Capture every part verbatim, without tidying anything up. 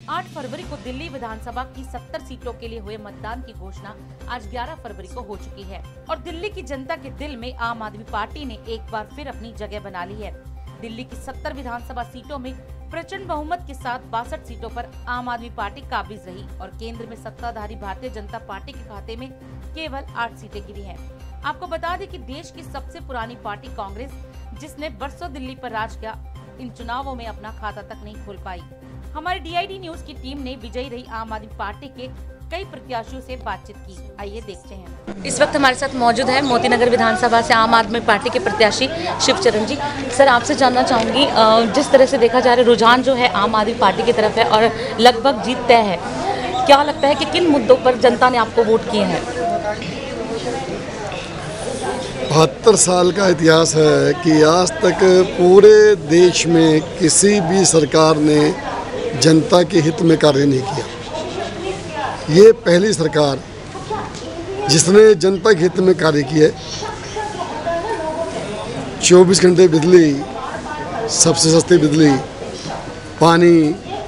आठ फरवरी को दिल्ली विधानसभा की सत्तर सीटों के लिए हुए मतदान की घोषणा आज ग्यारह फरवरी को हो चुकी है और दिल्ली की जनता के दिल में आम आदमी पार्टी ने एक बार फिर अपनी जगह बना ली है। दिल्ली की सत्तर विधानसभा सीटों में प्रचंड बहुमत के साथ बासठ सीटों पर आम आदमी पार्टी काबिज रही और केंद्र में सत्ताधारी भारतीय जनता पार्टी के खाते में केवल आठ सीटें गिरी हैं। आपको बता दें कि देश की सबसे पुरानी पार्टी कांग्रेस, जिसने बरसों दिल्ली पर राज किया, इन चुनावों में अपना खाता तक नहीं खोल पाई। हमारी डी आई डी न्यूज की टीम ने विजयी रही आम आदमी पार्टी के कई प्रत्याशियों से बातचीत की। आइए देखते हैं। इस वक्त हमारे साथ मौजूद है मोती नगर विधानसभा से आम आदमी पार्टी के प्रत्याशी शिवचरण जी। सर, आपसे जानना चाहूंगी, जिस तरह से देखा जा रहा है रुझान जो है आम आदमी पार्टी की तरफ है और लगभग जीत तय है, क्या लगता है कि किन मुद्दों पर जनता ने आपको वोट किए हैं? बहत्तर साल का इतिहास है कि आज तक पूरे देश में किसी भी सरकार ने जनता के हित में कार्य नहीं किया। ये पहली सरकार जिसने जनता के हित में कार्य किए। चौबीस घंटे बिजली, सबसे सस्ती बिजली, पानी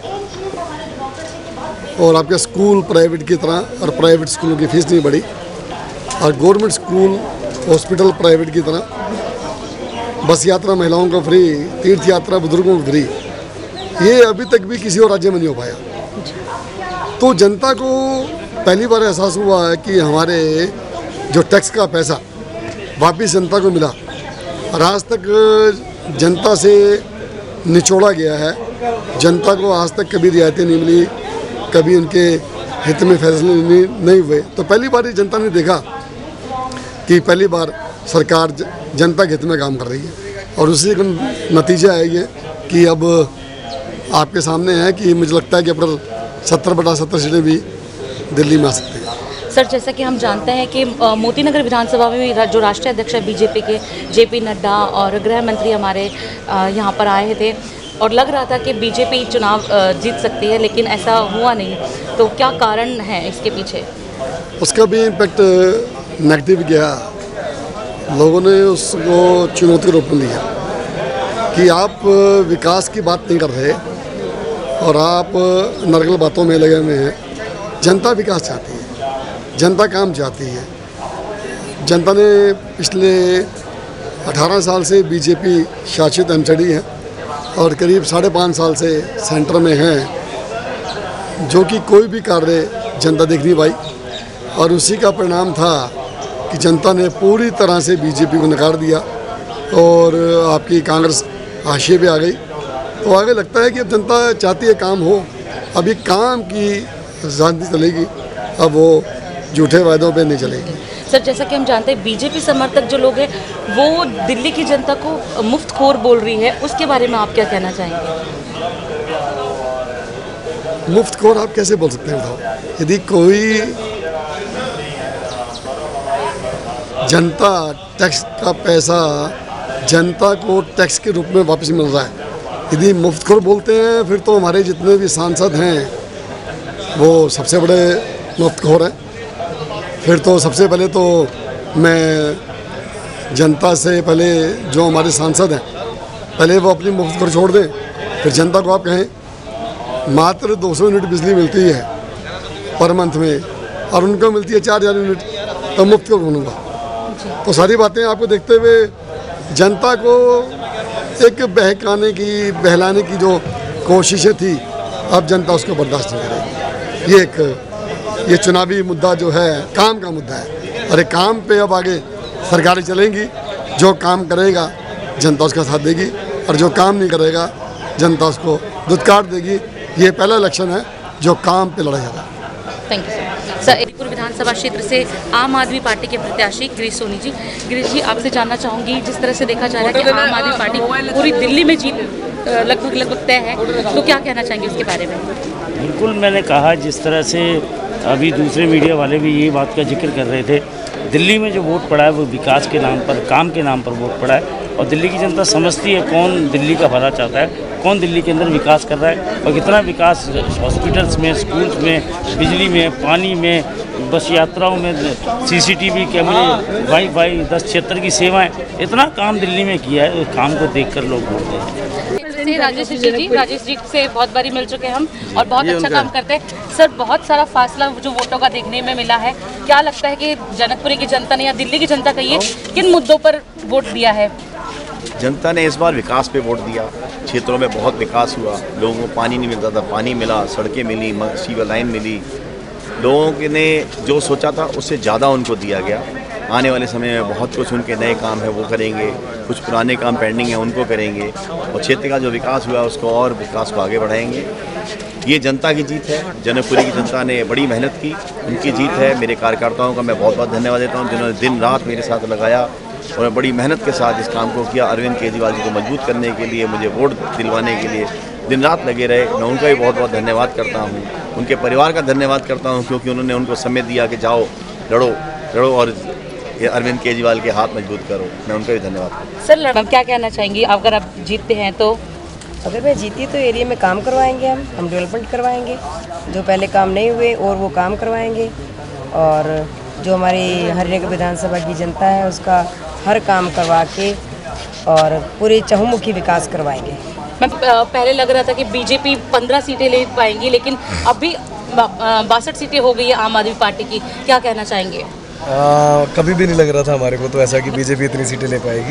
और आपके स्कूल प्राइवेट की तरह, और प्राइवेट स्कूलों की फीस नहीं बढ़ी, और गवर्नमेंट स्कूल हॉस्पिटल प्राइवेट की तरह, बस यात्रा महिलाओं को फ्री, तीर्थ यात्रा बुजुर्गों को फ्री। ये अभी तक भी किसी और राज्य में नहीं हो पाया। तो जनता को पहली बार एहसास हुआ है कि हमारे जो टैक्स का पैसा वापस जनता को मिला, और आज तक जनता से निचोड़ा गया है। जनता को आज तक कभी रियायतें नहीं मिली, कभी उनके हित में फैसले नहीं, नहीं हुए। तो पहली बार जनता ने देखा कि पहली बार सरकार जनता के हित में काम कर रही है, और उसी का नतीजा है ये कि अब आपके सामने है कि मुझे लगता है कि अप्रैल सत्तर बटा सत्तर सीटें भी दिल्ली में आ सकती हैं। सर, जैसा कि हम जानते हैं कि मोती नगर विधानसभा में जो राष्ट्रीय अध्यक्ष है बीजेपी के जेपी नड्डा और गृह मंत्री हमारे यहाँ पर आए थे और लग रहा था कि बीजेपी चुनाव जीत सकती है, लेकिन ऐसा हुआ नहीं। तो क्या कारण है इसके पीछे? उसका भी इम्पैक्ट नेगेटिव गया। लोगों ने उसको चुनौती के रूप में लिया कि आप विकास की बात नहीं कर रहे और आप नरगल बातों में लगे हुए हैं। जनता विकास चाहती है, जनता काम चाहती है। जनता ने पिछले अठारह साल से बीजेपी शासित एम सी डी है और करीब साढ़े पाँच साल से सेंटर में हैं, जो कि कोई भी कार्य जनता देख नहीं पाई, और उसी का परिणाम था कि जनता ने पूरी तरह से बीजेपी को नकार दिया और आपकी कांग्रेस हाशिए पे आ गई। तो आगे लगता है कि अब जनता चाहती है काम हो, अभी काम की राजनीति चलेगी, अब वो झूठे वायदों पे नहीं चलेगी। सर, जैसा कि हम जानते हैं बीजेपी समर्थक जो लोग हैं वो दिल्ली की जनता को मुफ्तखोर बोल रही है, उसके बारे में आप क्या कहना चाहेंगे? मुफ्तखोर आप कैसे बोल सकते हैं बताओ? यदि कोई जनता टैक्स का पैसा जनता को टैक्स के रूप में वापस मिल रहा है, यदि मुफ्तखोर बोलते हैं, फिर तो हमारे जितने भी सांसद हैं वो सबसे बड़े मुफ्तखोर हैं। फिर तो सबसे पहले तो मैं जनता से पहले जो हमारे सांसद हैं, पहले वो अपनी मुफ्तखोर छोड़ दें, फिर जनता को आप कहें मात्र दो सौ यूनिट बिजली मिलती है पर मंथ में और उनको मिलती है चार हज़ार यूनिट, तो मुफ्तखोर बनूँगा। तो सारी बातें आपको देखते हुए जनता को एक बहकाने की, बहलाने की जो कोशिशें थी, अब जनता उसको बर्दाश्त नहीं करेगी। ये एक ये चुनावी मुद्दा जो है काम का मुद्दा है, और एक काम पे अब आगे सरकारें चलेंगी। जो काम करेगा जनता उसका साथ देगी, और जो काम नहीं करेगा जनता उसको दुत्कार देगी। ये पहला इलेक्शन है जो काम पे लड़ा जाता है। Thank you sir. Sir, Alipur विधानसभा क्षेत्र से आम आदमी पार्टी के प्रत्याशी गिरीश सोनी जी। गिरीश जी, आपसे जानना चाहूँगी, जिस तरह से देखा जा रहा है कि आम आदमी पार्टी पूरी दिल्ली में जीत लगभग लगभग तय है, तो क्या कहना चाहेंगे उसके बारे में? बिल्कुल, मैंने कहा जिस तरह से अभी दूसरे मीडिया वाले भी ये बात का जिक्र कर रहे थे, दिल्ली में जो वोट पड़ा है वो विकास के नाम पर, काम के नाम पर वोट पड़ा है, और दिल्ली की जनता समझती है कौन दिल्ली का भला चाहता है, कौन दिल्ली के अंदर विकास कर रहा है, और कितना विकास हॉस्पिटल्स में, स्कूल्स में, बिजली में, पानी में, बस यात्राओं में, सीसीटीवी कैमरे, वाईफाई, दस क्षेत्र की सेवाएं, इतना काम दिल्ली में किया है। उस काम को देखकर लोग बोलते हैं। से राजेश जी जी राजेश जी से बहुत बारी मिल चुके हैं हम और बहुत अच्छा काम करते हैं सर। बहुत सारा फासला जो वोटों का देखने में मिला है, क्या लगता है कि जनकपुरी की जनता ने या दिल्ली की जनता कहिए किन मुद्दों पर वोट दिया है? जनता ने इस बार विकास पे वोट दिया। क्षेत्रों में बहुत विकास हुआ, लोगों को पानी नहीं मिलता था, पानी मिला, सड़कें मिली, सीवर लाइन मिली। लोगों ने जो सोचा था उससे ज़्यादा उनको दिया गया। आने वाले समय में बहुत कुछ उनके नए काम है वो करेंगे, कुछ पुराने काम पेंडिंग है उनको करेंगे, और क्षेत्र का जो विकास हुआ उसको और विकास को आगे बढ़ाएंगे। ये जनता की जीत है। जनकपुरी की जनता ने बड़ी मेहनत की, उनकी जीत है। मेरे कार्यकर्ताओं का मैं बहुत बहुत धन्यवाद देता हूँ जिन्होंने दिन रात मेरे साथ लगाया और बड़ी मेहनत के साथ इस काम को किया। अरविंद केजरीवाल जी को मजबूत करने के लिए, मुझे वोट दिलवाने के लिए दिन रात लगे रहे। मैं उनका भी बहुत बहुत धन्यवाद करता हूँ, उनके परिवार का धन्यवाद करता हूँ, क्योंकि उन्होंने उनको समय दिया कि जाओ लड़ो लड़ो और ये अरविंद केजरीवाल के हाथ मजबूत करो। मैं उनका भी धन्यवाद करता हूँ। सर मैम क्या कहना चाहेंगी अगर आप जीतते हैं तो? अगर मैं जीती तो एरिया में काम करवाएंगे, हम हम डेवलपमेंट करवाएंगे, जो पहले काम नहीं हुए और वो काम करवाएंगे, और जो हमारी हरिनगर विधानसभा की जनता है उसका हर काम करवा के और पूरे चहुमुखी विकास करवाएंगे। मैं पहले लग रहा था कि बीजेपी पंद्रह सीटें ले पाएंगी, लेकिन अभी बासठ सीटें हो गई है आम आदमी पार्टी की, क्या कहना चाहेंगे? आ, कभी भी नहीं लग रहा था हमारे को तो ऐसा कि बीजेपी इतनी सीटें ले पाएगी।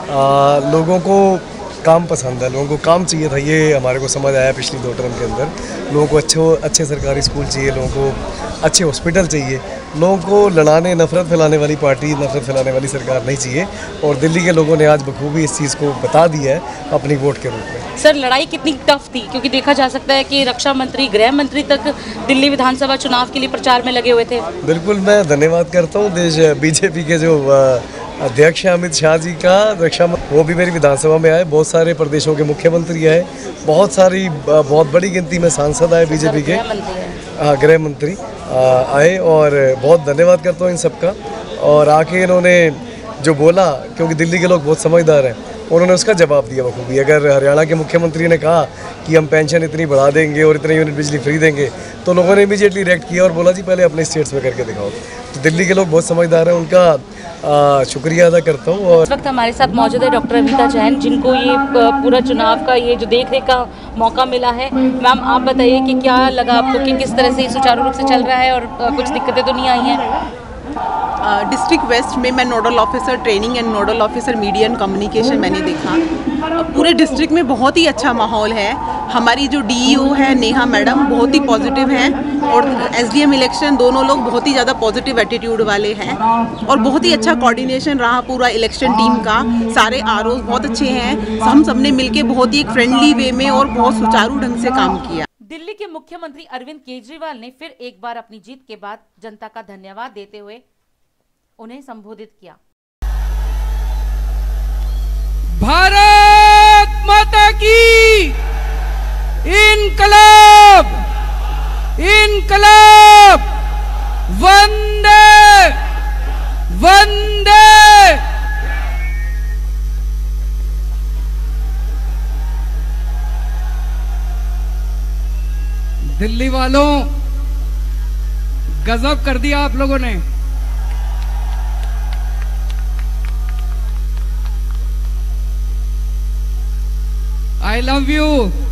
आ, लोगों को काम पसंद है, लोगों को काम चाहिए था, ये हमारे को समझ आया पिछली दो टर्म के अंदर। लोगों को अच्छे अच्छे सरकारी स्कूल चाहिए, लोगों को अच्छे हॉस्पिटल चाहिए, लोगों को लड़ाने नफरत फैलाने वाली पार्टी, नफरत फैलाने वाली सरकार नहीं चाहिए। और दिल्ली के लोगों ने आज बखूबी इस चीज़ को बता दिया है अपनी वोट के रूप में। सर लड़ाई कितनी टफ थी, क्योंकि देखा जा सकता है कि रक्षा मंत्री, गृह मंत्री तक दिल्ली विधानसभा चुनाव के लिए प्रचार में लगे हुए थे। बिल्कुल, मैं धन्यवाद करता हूँ देश बीजेपी के जो अध्यक्ष अमित शाह जी का। रक्षा वो भी मेरी विधानसभा में आए, बहुत सारे प्रदेशों के मुख्यमंत्री आए, बहुत सारी बहुत बड़ी गिनती में सांसद आए बीजेपी के, गृह मंत्री आए, और बहुत धन्यवाद करता हूँ इन सबका। और आके इन्होंने जो बोला, क्योंकि दिल्ली के लोग बहुत समझदार हैं, उन्होंने उसका जवाब दिया बखूबी। अगर हरियाणा के मुख्यमंत्री ने कहा कि हम पेंशन इतनी बढ़ा देंगे और इतने यूनिट बिजली फ्री देंगे, तो लोगों ने इमीडिएटली रिएक्ट किया और बोला जी पहले अपने स्टेट्स में करके दिखाओ। तो दिल्ली के लोग बहुत समझदार हैं, उनका आ, शुक्रिया अदा करता हूँ। और इस वक्त हमारे साथ मौजूद है डॉक्टर अविता जैन, जिनको ये पूरा चुनाव का ये जो देख रेख का मौका मिला है। मैम आप बताइए कि क्या लगा आपको कि किस तरह से सुचारू रूप से चल रहा है और कुछ दिक्कतें तो नहीं आई हैं? डिस्ट्रिक्ट वेस्ट में मैं nodal officer training and nodal officer media and communication मैंने देखा। पूरे डिस्ट्रिक्ट में बहुत ही अच्छा माहौल है। हमारी जो डीईओ है नेहा मैडम बहुत ही पॉजिटिव हैं, और एसडीएम इलेक्शन दोनों लोग बहुत ही ज़्यादा पॉजिटिव एटीट्यूड वाले हैं, और बहुत ही अच्छा कोऑर्डिनेशन रहा पूरा इलेक्शन टीम का। सारे आरओ बहुत अच्छे हैं, हम सब ने मिलकर बहुत ही एक फ्रेंडली वे में और बहुत सुचारू ढंग से काम किया। दिल्ली के मुख्यमंत्री अरविंद केजरीवाल ने फिर एक बार अपनी जीत के बाद जनता का धन्यवाद देते हुए उन्हें संबोधित किया। भारत माता की इनकलाब, इनकलाब, वंदे वंदे। दिल्ली वालों, गजब कर दिया आप लोगों ने। I love you.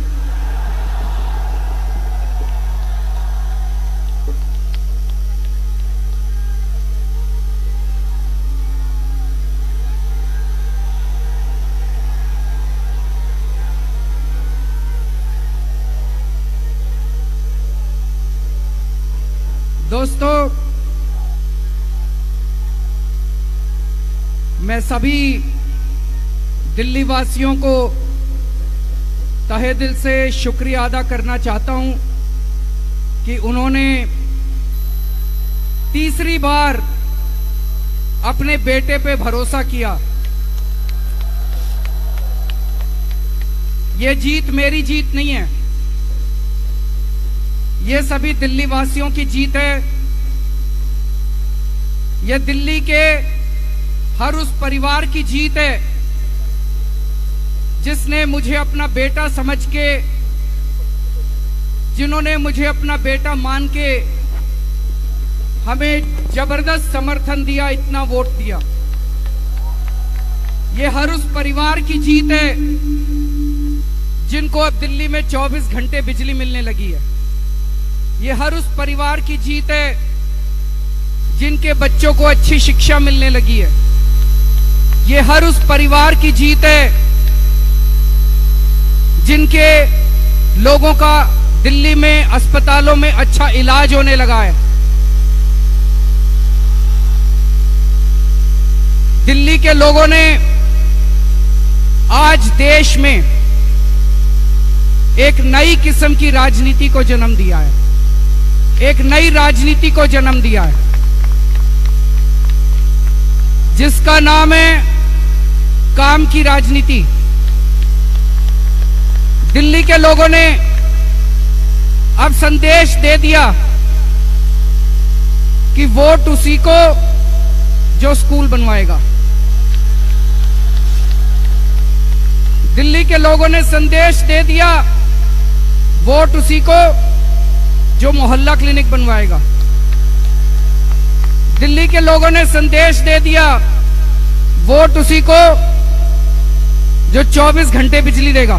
दोस्तों, मैं सभी दिल्ली वासियों को तहे दिल से शुक्रिया अदा करना चाहता हूं कि उन्होंने तीसरी बार अपने बेटे पे भरोसा किया। ये जीत मेरी जीत नहीं है, ये सभी दिल्ली वासियों की जीत है। ये दिल्ली के हर उस परिवार की जीत है जिसने मुझे अपना बेटा समझ के, जिन्होंने मुझे अपना बेटा मान के हमें जबरदस्त समर्थन दिया, इतना वोट दिया। ये हर उस परिवार की जीत है जिनको अब दिल्ली में चौबीस घंटे बिजली मिलने लगी है। ये हर उस परिवार की जीत है जिनके बच्चों को अच्छी शिक्षा मिलने लगी है। ये हर उस परिवार की जीत है जिनके लोगों का दिल्ली में अस्पतालों में अच्छा इलाज होने लगा है। दिल्ली के लोगों ने आज देश में एक नई किस्म की राजनीति को जन्म दिया है, एक नई राजनीति को जन्म दिया है जिसका नाम है काम की राजनीति। दिल्ली के लोगों ने अब संदेश दे दिया कि वोट उसी को जो स्कूल बनवाएगा। दिल्ली के लोगों ने संदेश दे दिया वोट उसी को जो मोहल्ला क्लिनिक बनवाएगा। दिल्ली के लोगों ने संदेश दे दिया वोट उसी को जो चौबीस घंटे बिजली देगा।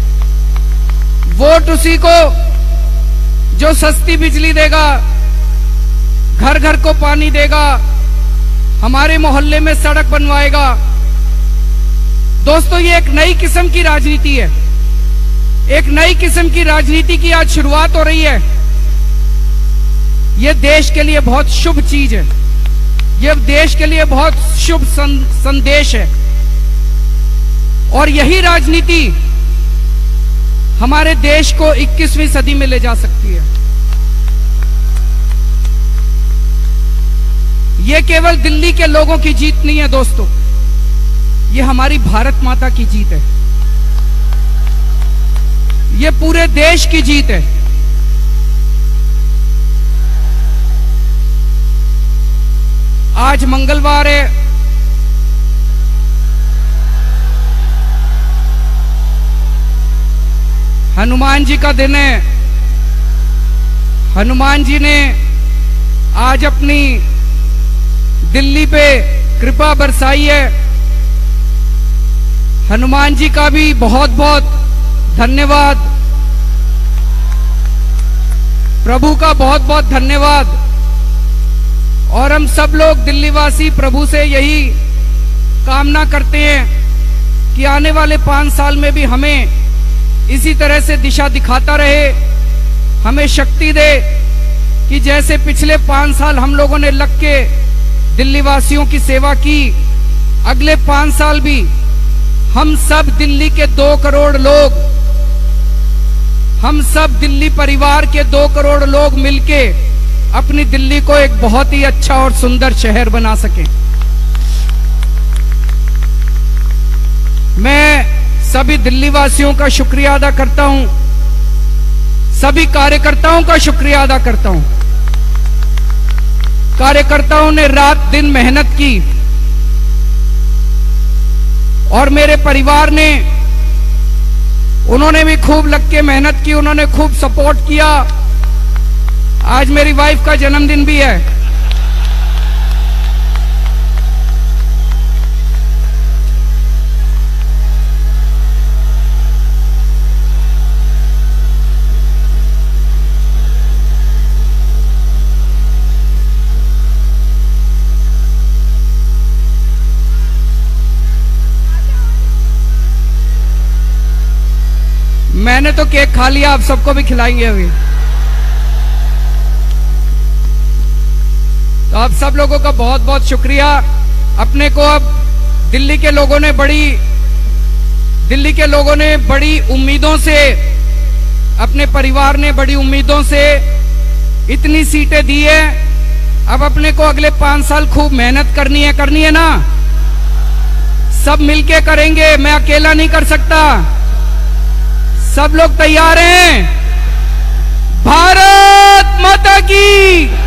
वोट उसी को जो सस्ती बिजली देगा, घर घर को पानी देगा, हमारे मोहल्ले में सड़क बनवाएगा। दोस्तों, ये एक नई किस्म की राजनीति है, एक नई किस्म की राजनीति की आज शुरुआत हो रही है। यह देश के लिए बहुत शुभ चीज है, यह देश के लिए बहुत शुभ संदेश है और यही राजनीति हमारे देश को इक्कीसवीं सदी में ले जा सकती है। यह केवल दिल्ली के लोगों की जीत नहीं है दोस्तों, यह हमारी भारत माता की जीत है, यह पूरे देश की जीत है। आज मंगलवार है, हनुमान जी का दिन है। हनुमान जी ने आज अपनी दिल्ली पे कृपा बरसाई है। हनुमान जी का भी बहुत बहुत धन्यवाद, प्रभु का बहुत बहुत धन्यवाद। और हम सब लोग दिल्ली वासी प्रभु से यही कामना करते हैं कि आने वाले पांच साल में भी हमें इसी तरह से दिशा दिखाता रहे, हमें शक्ति दे कि जैसे पिछले पांच साल हम लोगों ने लग के दिल्ली वासियों की सेवा की, अगले पांच साल भी हम सब दिल्ली के दो करोड़ लोग, हम सब दिल्ली परिवार के दो करोड़ लोग मिलके अपनी दिल्ली को एक बहुत ही अच्छा और सुंदर शहर बना सकें। मैं सभी दिल्ली वासियों का शुक्रिया अदा करता हूं, सभी कार्यकर्ताओं का शुक्रिया अदा करता हूं। कार्यकर्ताओं ने रात दिन मेहनत की और मेरे परिवार ने, उन्होंने भी खूब लग के मेहनत की, उन्होंने खूब सपोर्ट किया। आज मेरी वाइफ का जन्मदिन भी है। मैंने तो केक खा लिया, आप सबको भी खिलाएंगे अभी। तो आप सब लोगों का बहुत बहुत शुक्रिया। अपने को अब दिल्ली के लोगों ने बड़ी दिल्ली के लोगों ने बड़ी उम्मीदों से, अपने परिवार ने बड़ी उम्मीदों से इतनी सीटें दी है। अब अपने को अगले पांच साल खूब मेहनत करनी है, करनी है ना? सब मिलके करेंगे, मैं अकेला नहीं कर सकता। सब लोग तैयार हैं? भारत माता की